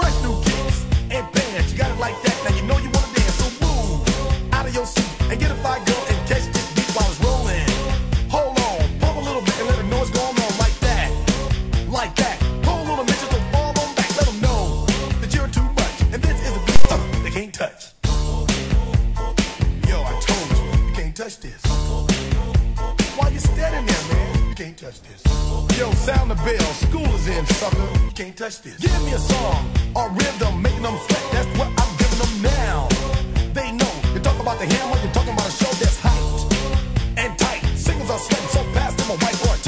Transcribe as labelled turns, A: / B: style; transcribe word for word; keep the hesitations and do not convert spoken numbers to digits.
A: fresh new kicks and bands. You got it like that, now you know you wanna dance. So move out of your seat and get a fire girl and catch this beat while it's rolling. Hold on, pump a little bit and let them know what's going on like that, like that. Hold on a minute, so fall on back, let them know that you're too much. And this is a beat uh, they can't touch. Yo, I told you, you can't touch this. Why you standing there, man? You can't touch this. Yo, sound the bell, school is in, sucker. You can't touch this. Give me a song or rhythm, making them sweat. That's what I'm giving them now. They know. You talk about the hammer, you're talking about a show that's hyped and tight. Singers are sweating so fast, I'm a white boy.